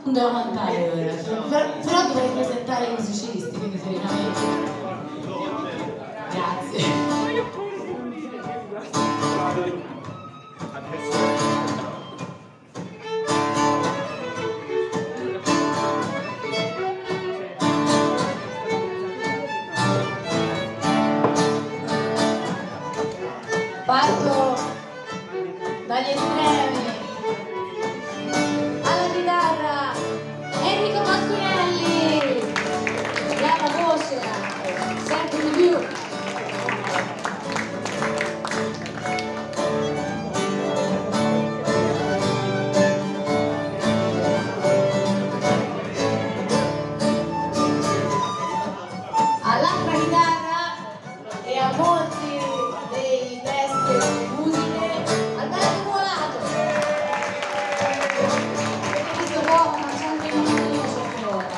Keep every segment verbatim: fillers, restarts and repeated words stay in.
Non devo cantare ora, però, però dovrei presentare i musicisti, quindi seriamente. Grazie. Parto dagli estremi. Alla chitarra Enrico Pasquinelli, brava voce, sempre di più. All'altra chitarra e a molti dei testi e delle musiche Alberto Volato. Ho visto poco, ma c'è anche un io c'è ancora.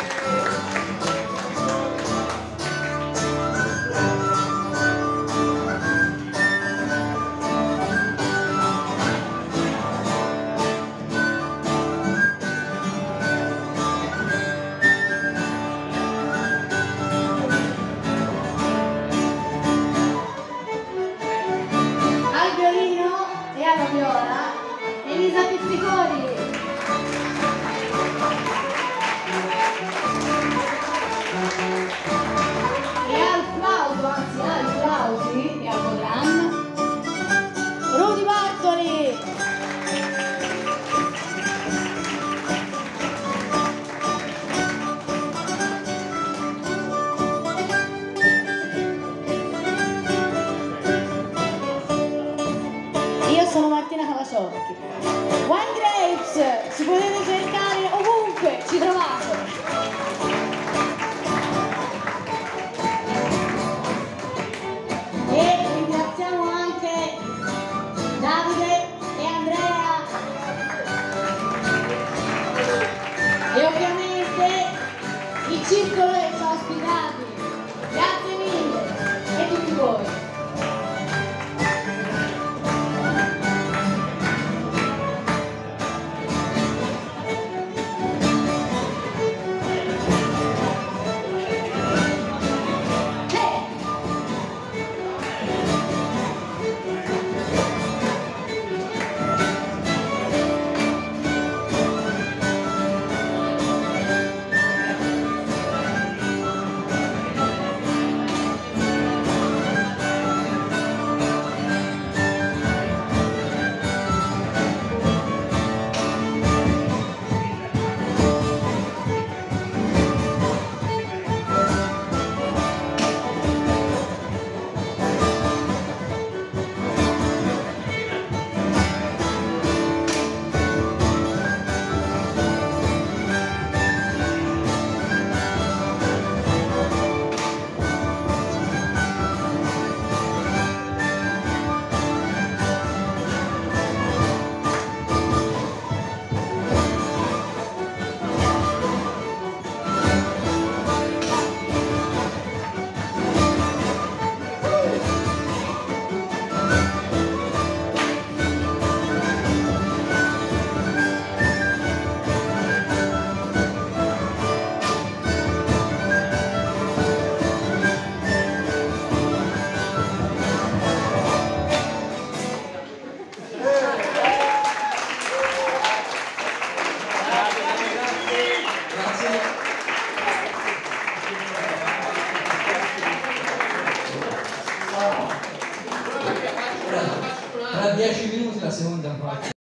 Al violino e alla viola Elisa Pizziconi. E al flauto, anzi ai flauti e al bodran Rudy Bartoli. Io sono Martina Cavasciocchi. One Grapes, ci potete cercare ovunque ci trovate. E ringraziamo anche Davide e Andrea. E ovviamente il circolo che ci ha ospitati. Grazie mille. E tutti voi. Tra dieci minuti la seconda parte.